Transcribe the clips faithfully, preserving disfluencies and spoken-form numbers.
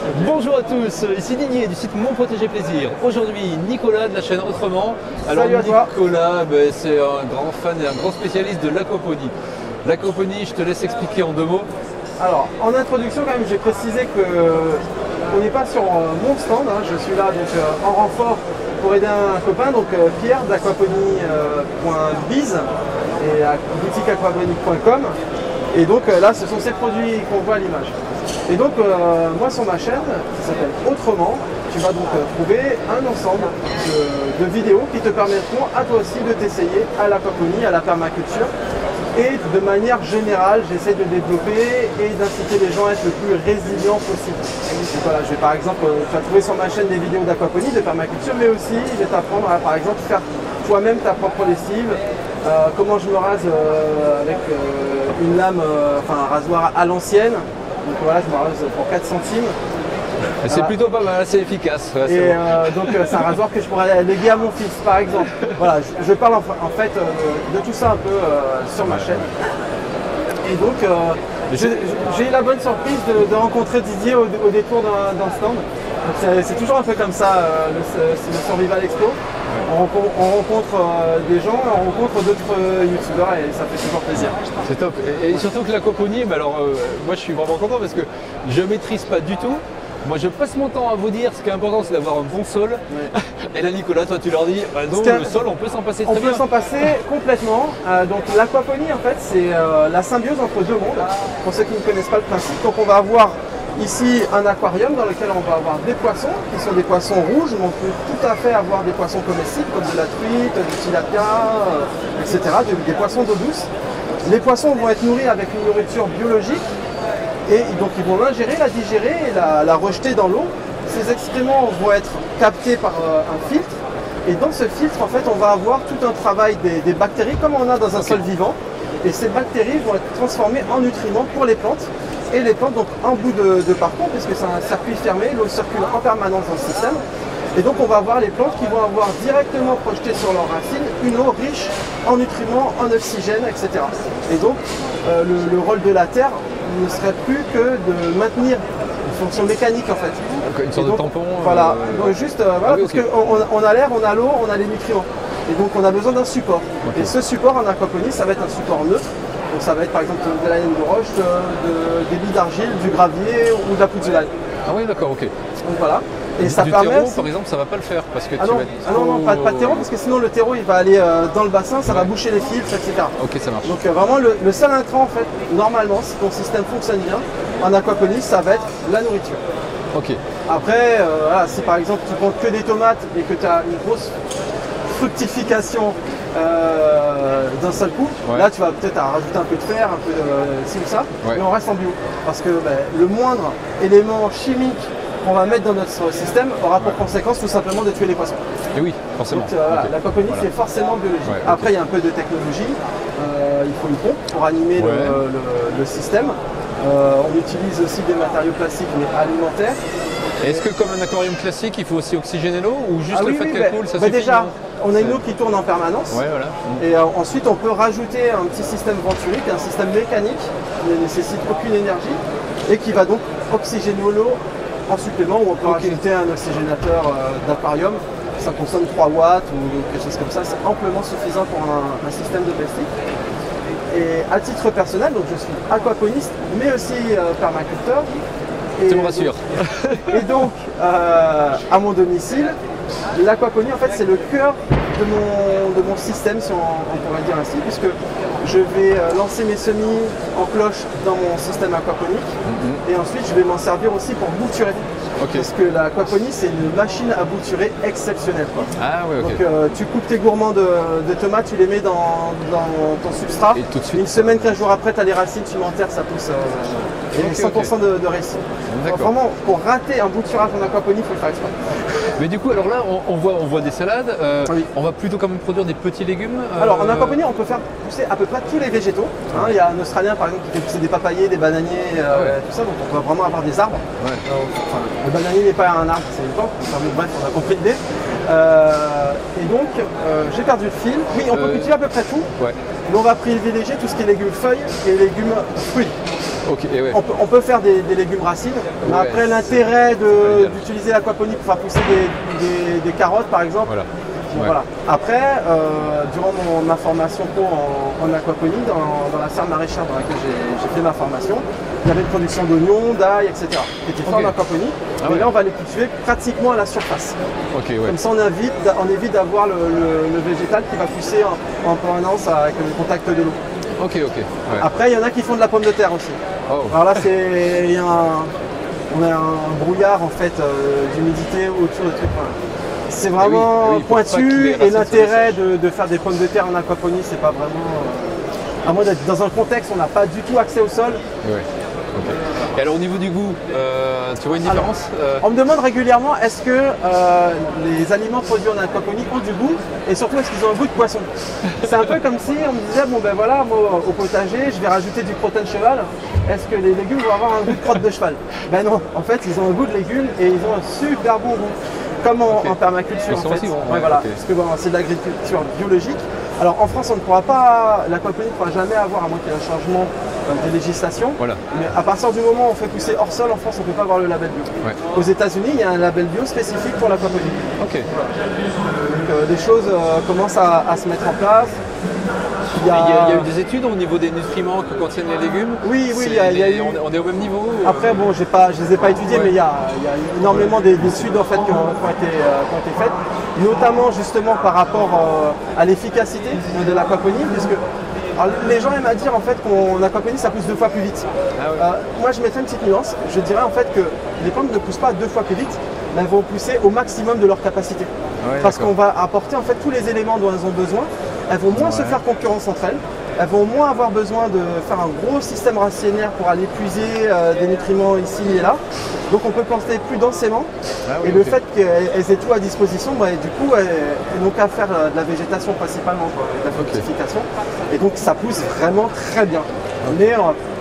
Bonjour à tous, ici Didier du site Mon Protégé Plaisir. Aujourd'hui, Nicolas de la chaîne Autrement. Alors Salut à toi. Nicolas, ben, c'est un grand fan et un grand spécialiste de l'aquaponie. L'aquaponie, je te laisse expliquer en deux mots. Alors, en introduction, quand même, j'ai précisé que on n'est pas sur euh, mon stand. Hein. Je suis là donc euh, en renfort pour aider un copain, donc euh, Pierre d'aquaponie point biz et à boutique aquaponique point com. Et donc euh, là, ce sont ces produits qu'on voit à l'image. Et donc, euh, moi, sur ma chaîne, qui s'appelle Autrement, tu vas donc euh, trouver un ensemble de, de vidéos qui te permettront à toi aussi de t'essayer à l'aquaponie, à la permaculture. Et de manière générale, j'essaie de développer et d'inciter les gens à être le plus résilients possible. Donc voilà, je vais par exemple, tu vas trouver sur ma chaîne des vidéos d'aquaponie, de permaculture, mais aussi je vais t'apprendre à par exemple faire toi-même ta propre lessive, euh, comment je me rase euh, avec euh, une lame, euh, enfin un rasoir à l'ancienne. Donc voilà, je me rase pour quatre centimes. C'est Voilà. plutôt pas mal, assez efficace. Ouais, Et bon. euh, donc euh, c'est un rasoir que je pourrais léguer à mon fils par exemple. Voilà, je, je parle en, en fait euh, de, de tout ça un peu euh, sur ma chaîne. Et donc euh, j'ai j'ai eu la bonne surprise de, de rencontrer Didier au, au détour d'un stand. C'est toujours un peu comme ça euh, le, le Survival Expo. On rencontre, on rencontre euh, des gens, on rencontre d'autres euh, youtubeurs et ça fait toujours plaisir. C'est top. Et, et surtout que l'aquaponie, bah alors, euh, moi je suis vraiment content parce que je maîtrise pas du tout. Moi je passe mon temps à vous dire, ce qui est important c'est d'avoir un bon sol. Ouais. Et là Nicolas, toi tu leur dis, bah non, C'est un- le sol on peut s'en passer On très peut bien. s'en passer complètement. Euh, donc l'aquaponie en fait c'est euh, la symbiose entre deux mondes. Pour ceux qui ne connaissent pas le principe, donc on va avoir ici un aquarium dans lequel on va avoir des poissons qui sont des poissons rouges, mais on peut tout à fait avoir des poissons comestibles comme de la truite, du tilapia, euh, et cetera, des, des poissons d'eau douce. Les poissons vont être nourris avec une nourriture biologique et donc ils vont l'ingérer, la digérer et la, la rejeter dans l'eau. Ces excréments vont être captés par euh, un filtre et dans ce filtre en fait on va avoir tout un travail des, des bactéries comme on a dans un Ok. sol vivant et ces bactéries vont être transformées en nutriments pour les plantes. Et les plantes, donc en bout de, de parcours, puisque c'est un circuit fermé, l'eau circule en permanence dans le système. Et donc on va avoir les plantes qui vont avoir directement projeté sur leurs racines une eau riche en nutriments, en oxygène, et cetera. Et donc euh, le, le rôle de la terre ne serait plus que de maintenir une fonction mécanique en fait. Donc, une sorte Et donc, de tampon. Voilà, euh, donc juste euh, voilà, Ah oui, parce ok. qu'on on a l'air, on a l'eau, on a les nutriments. Et donc on a besoin d'un support. Ok. Et ce support en aquaponie, ça va être un support neutre. Donc ça va être par exemple de la laine de roche, euh, de- des billes d'argile, du gravier ou de la pouzzolane. Ah oui d'accord, ok. Donc voilà. Et ça du permet. terreau aussi- par exemple ça va pas le faire parce que Ah tu non, vas être ah non, non, trop- pas, pas de terreau, parce que sinon le terreau il va aller euh, dans le bassin, ça va Ouais. boucher les filtres, et cetera. Ok ça marche. Donc euh, vraiment le, le seul intrant en fait, normalement, si ton système fonctionne bien, en aquaponie, ça va être la nourriture. Ok. Après, euh, voilà, si par exemple tu prends que des tomates et que tu as une grosse fructification euh, d'un seul coup, Ouais. là tu vas peut-être rajouter un peu de fer, un peu de euh, ci ou ça, Ouais. mais on reste en bio. Parce que ben, le moindre élément chimique qu'on va mettre dans notre système aura pour conséquence tout simplement de tuer les poissons. Et oui, forcément. Donc euh, voilà, Ok. l'aquaponie Voilà. c'est forcément biologique. Ouais, ok. Après il y a un peu de technologie, Euh, il faut une pompe pour animer le- Ouais. le, le système. Euh, on utilise aussi des matériaux plastiques mais alimentaires. Est-ce que comme un aquarium classique, il faut aussi oxygéner l'eau ou juste Ah le oui, fait oui, qu'elle bah, coule, ça bah suffit? déjà, non on a une C'est- eau qui tourne en permanence. Ouais, voilà. Et euh, ensuite, on peut rajouter un petit système venturique, un système mécanique qui ne nécessite aucune énergie et qui va donc oxygéner l'eau en supplément, ou on peut Ok. rajouter un oxygénateur euh, d'aquarium. Ça consomme trois watts ou quelque chose comme ça. C'est amplement suffisant pour un, un système de plastique. Et à titre personnel, donc je suis aquaponiste, mais aussi euh, permaculteur. Et Ça me rassure. et donc, euh, à mon domicile, l'aquaponie, en fait, c'est le cœur de mon, de mon système, si on, on pourrait dire ainsi, puisque je vais euh, lancer mes semis en cloche dans mon système aquaponique, et ensuite je vais m'en servir aussi pour bouturer. Ok. Parce que l'aquaponie, c'est une machine à bouturer exceptionnelle, quoi. Ah ouais, ok. Donc euh, tu coupes tes gourmands de, de tomates, tu les mets dans, dans ton substrat. Et tout de suite. Une semaine, quinze jours après, tu as les racines, tu m'enterres, ça pousse. euh, et Ok, cent pour cent de, de réussite. D'accord. Donc, vraiment, pour rater un bouturage en aquaponie, il faut le faire exprès. Mais du coup, alors là, on, on voit, on voit des salades. euh, Oui. On va plutôt quand même produire des petits légumes. euh, Alors en aquaponie, on peut faire pousser à peu près tous les végétaux. Hein, il y a un Australien par exemple qui fait pousser des papayers, des bananiers, euh, Ah ouais. tout ça. Donc on va vraiment avoir des arbres. Ouais. Euh, enfin, le bananier n'est pas un arbre, c'est une plante. Enfin, bon, bref, on a compris l'idée. Euh, et donc, euh, j'ai perdu le fil. Oui, on peut Euh, cultiver à peu près tout. Ouais. Mais on va privilégier tout ce qui est légumes feuilles et légumes fruits. Ok, et ouais. On peut, on peut faire des, des légumes racines, mais Ouais, après c'est- l'intérêt c'est pas idéal. d'utiliser l'aquaponie pour faire pousser des, des- des carottes par exemple. Voilà. Bon, Ouais. voilà. Après, euh, durant mon, ma formation pro en, en aquaponie, dans, dans la serre maraîchère dans laquelle j'ai j'ai fait ma formation, il y avait une production d'oignons, d'ail, et cetera, qui était faite Ok. en aquaponie. Ah et ouais. là, on va les cultiver pratiquement à la surface. Ok, ouais. Comme ça, on évite, on évite d'avoir le, le- le végétal qui va pousser en, en permanence avec le contact de l'eau. Ok, ok. Ouais. Après, il y en a qui font de la pomme de terre aussi. Oh. Alors là, c'est il y a un, on a un brouillard en fait euh, d'humidité autour du truc. Voilà. C'est vraiment oui, oui, pour pas que pointu les et racines l'intérêt se de, de faire des pommes de terre en aquaponie, c'est pas vraiment. euh, à moins d'être dans un contexte où on n'a pas du tout accès au sol. Ouais. Ok. Et alors au niveau du goût, euh, tu vois une Alors, différence euh, On me demande régulièrement est-ce que euh, les aliments produits en aquaponie ont du goût et surtout est-ce qu'ils ont un goût de poisson. C'est un peu comme si on me disait bon ben voilà, moi au potager je vais rajouter du crottin de cheval, est-ce que les légumes vont avoir un goût de crotte de cheval? Ben non, en fait ils ont un goût de légumes et ils ont un super bon goût. Comme en, Ok. en permaculture Ils en sont fait. aussi bons, Ouais, ouais, voilà. ok. Parce que bon, c'est de l'agriculture biologique. Alors en France on ne pourra pas, l'aquaponie ne pourra jamais avoir à moins qu'il y ait un changement euh, des législations. Voilà. Mais à partir du moment où on fait pousser hors sol en France on ne peut pas avoir le label bio. Ouais. Aux États-Unis, il y a un label bio spécifique pour l'aquaponie. Ok. Donc euh, des choses euh, commencent à, à se mettre en place. Il y Et a, Il y, a, il y a eu des études au niveau des nutriments que contiennent les légumes. Oui, oui, C'est il y a- il y a les- eu- on, est- on est au même niveau ou- Après, bon, j'ai pas, je les ai pas étudiées, Ouais. mais il y a, il y a énormément d'é- d'études en fait, qui, ont, qui ont été, euh, qui ont été faites, notamment justement par rapport euh, à l'efficacité de l'aquaponie, puisque alors, les gens aiment à dire en fait qu'en aquaponie ça pousse deux fois plus vite. Ah ouais. Euh, moi, je mettrais une petite nuance. Je dirais en fait que les plantes ne poussent pas deux fois plus vite, mais elles vont pousser au maximum de leur capacité. Ouais, Parce d'accord. qu'on va apporter en fait tous les éléments dont elles ont besoin. Elles vont moins se Ouais. faire concurrence entre elles. Elles vont moins avoir besoin de faire un gros système racinaire pour aller puiser euh, des nutriments ici et là. Donc on peut planter plus densément. Ah oui, et le ok. fait qu'elles aient tout à disposition, bah, du coup, elles, elles n'ont qu'à faire euh, de la végétation principalement, quoi, de la fructification. Et donc ça pousse vraiment très bien. Mais euh,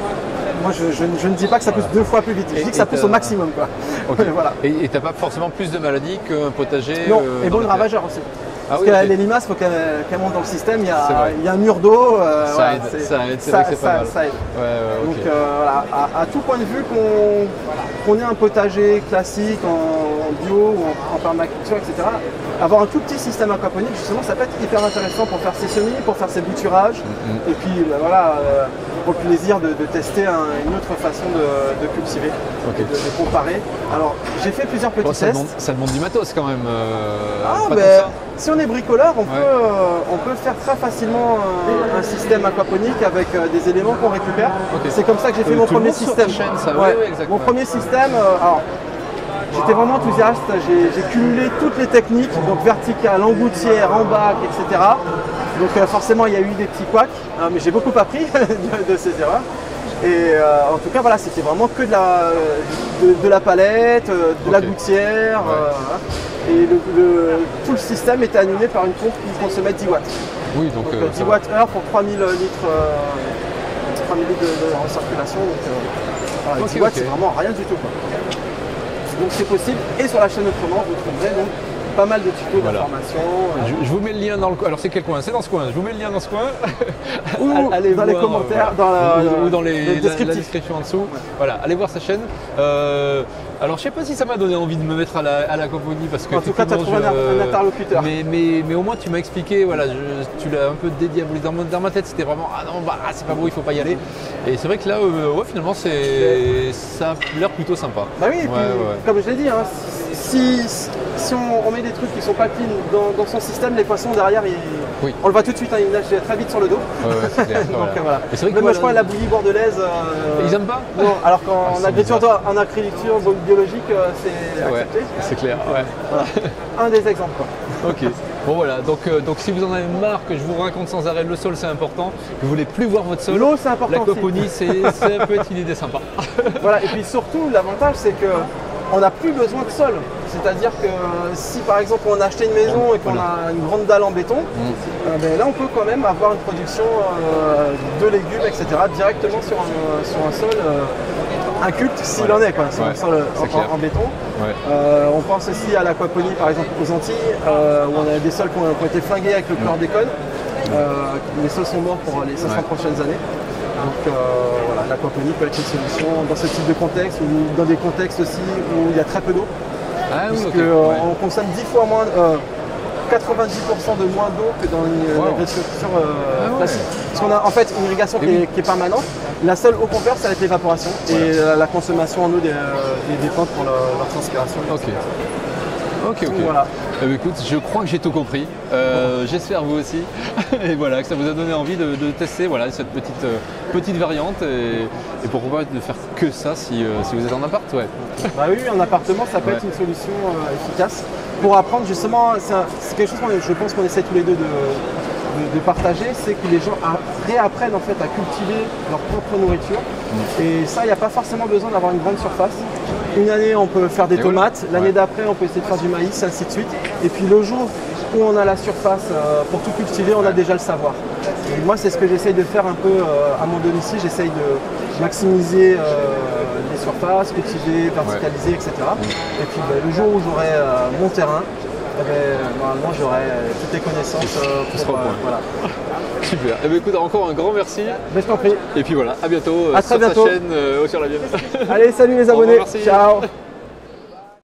moi je, je- je ne dis pas que ça pousse deux fois plus vite. Je Et- dis que ça et pousse t'as- au maximum, quoi. Ok. Voilà. Et tu n'as pas forcément plus de maladies qu'un potager Non, euh, et dans bon, la le terre. ravageur aussi. Ah Parce oui, que ok. les limaces, il faut qu'elles qu'elles montent dans le système, il y C'est a, vrai. il y a un mur d'eau. euh, Ça voilà, aide, c'est- ça aide, c'est ça- vrai que c'est pas ça- mal. ça aide. Ouais, ouais, Donc ok. euh, voilà, à, à tout point de vue qu'on qu'on ait un potager classique en bio ou en, en permaculture, et cetera, avoir un tout petit système aquaponique, justement, ça peut être hyper intéressant pour faire ses semis, pour faire ses bouturages, Mm-hmm. et puis bah, voilà, euh, pour le plaisir de, de tester un- une autre façon de, de cultiver, Ok. et de, de comparer. Alors, j'ai fait plusieurs petits Bon, ça, tests. demande, ça demande du matos quand même. euh, Ah, pas ben, tant que ça. si on est bricoleur, on, Ouais. peut, euh, on peut faire très facilement un, un système aquaponique avec euh, des éléments qu'on récupère. Ok. C'est comme ça que j'ai fait Euh, mon tout le premier monde sur système. ta chaîne, ça, ouais, ouais, exactement. Mon premier système, euh, alors, j'étais vraiment enthousiaste. J'ai j'ai cumulé toutes les techniques, donc verticale, en gouttière, en bac, et cetera. Donc euh, forcément, il y a eu des petits couacs, hein, mais j'ai beaucoup appris de, de ces erreurs. Et euh, en tout cas, voilà, c'était vraiment que de la, de, de la palette, euh, de la Ok. gouttière. Ouais. euh, voilà. Et le, le- tout le système était animé par une pompe qui consommait dix watts. Oui, donc, Donc euh, euh, ça dix va. watts heure pour trois mille litres, euh, trois mille litres de, de recirculation. Donc euh, voilà, Ok, dix watts, ok. c'est vraiment rien du tout, quoi. Donc c'est possible. Et sur la chaîne Autrement, vous trouverez donc pas mal de tutos Voilà. d'informations. euh, Je, je vous mets le lien dans le coin. Alors c'est quel coin? C'est dans ce coin. Je vous mets le lien dans ce coin. Ou Allez dans les voir, commentaires, voilà. dans la- ou, ou dans les, le la- la, descriptif. description en dessous. Voilà, allez voir sa chaîne. Euh, alors je sais pas si ça m'a donné envie de me mettre à la, à l'aquaponie parce que En tout cas, tu as trouvé effectivement, un- je- un interlocuteur. Mais, mais, mais au moins tu m'as expliqué, voilà, je- tu l'as un peu dédiabolisé dans, mon- dans ma tête. C'était vraiment ah non bah ah, c'est pas beau, il faut pas y aller. Et c'est vrai que là, euh, ouais, finalement c'est ça a l'air plutôt sympa. Bah oui, et puis, Ouais, ouais. comme je l'ai dit, hein, si, si on, on met des trucs qui sont pas clean dans, dans son système, les poissons derrière, ils- Oui. on le voit tout de suite, hein, ils nagent très vite sur le dos. Ouais, ouais, c'est clair, Donc voilà. euh, voilà. Et c'est vrai que Même moi, je crois là- la bouillie bordelaise. euh, Ils aiment pas? Non, alors qu'en Ah, ils sont agriculture, en agriculture biologique, euh, c'est Ouais, accepté. c'est clair. Ouais. Voilà. Un des exemples, quoi. Ok. Bon voilà, donc, euh, donc si vous en avez marre que je vous raconte sans arrêt le sol c'est important, que vous voulez plus voir votre sol, L'eau, c'est important l'aquaponie c'est, ça peut être une idée sympa. Voilà, et puis surtout, l'avantage, c'est que on n'a plus besoin de sol. C'est-à-dire que si par exemple on a acheté une maison et qu'on Voilà. a une grande dalle en béton, Mm. euh, ben là on peut quand même avoir une production euh, de légumes, et cetera directement sur un, sur un sol euh, inculte, s'il Voilà. en est, quoi, sur Ouais, un sol c'est en- clair. en, béton. Ouais. Euh, on pense aussi à l'aquaponie par exemple aux Antilles, euh, où on a des sols qui ont, qui ont été flingués avec le chlordécone. Euh, les sols sont morts pour les cinq cents Ouais. prochaines années. Donc euh, voilà, l'aquaponie peut être une solution dans ce type de contexte ou dans des contextes aussi où il y a très peu d'eau. Ah oui, Puisque ok. euh, Ouais. on consomme dix fois moins, euh, quatre-vingt-dix pour cent de moins d'eau que dans une Wow. irrigation euh, Ah ouais. classique. Parce qu'on a en fait une irrigation Et qui, oui. est, qui est permanente. La seule eau qu'on perd, ça va être l'évaporation Voilà. et la, la consommation en eau des, des, des plantes pour leur, leur transpiration. Ok. Ok, ok. Donc, voilà. Eh bien, écoute, je crois que j'ai tout compris. Euh, J'espère vous aussi. Et voilà, que ça vous a donné envie de, de tester voilà, cette petite, euh, petite variante. Et, et pourquoi pas de faire que ça si, euh, si vous êtes en appart, ouais. Bah oui, en appartement, ça peut Ouais. être une solution euh, efficace pour apprendre justement. C'est un- c'est quelque chose qu'on est- je pense qu'on essaie tous les deux de, de- de partager, c'est que les gens a- réapprennent en fait à cultiver leur propre nourriture. Et ça, il n'y a pas forcément besoin d'avoir une grande surface. Une année, on peut faire des Et voilà. tomates. L'année Ouais. d'après, on peut essayer de faire du maïs, ainsi de suite. Et puis le jour où on a la surface euh, pour tout cultiver, on a déjà le savoir. Et moi, c'est ce que j'essaye de faire un peu euh, à mon domicile. J'essaye de maximiser euh, les surfaces, cultiver, verticaliser, et cetera. Et puis bah, le jour où j'aurai euh, mon terrain, eh ben, normalement, j'aurai euh, toutes les connaissances euh, Tu seras pour, au euh, point. voilà. Super. Eh bien, écoute, encore un grand merci. Mais je t'en prie. Et puis voilà, à bientôt euh, À très sur bientôt. sa chaîne euh, Haut sur la Vienne. Allez, salut les Au revoir, abonnés. merci. Ciao.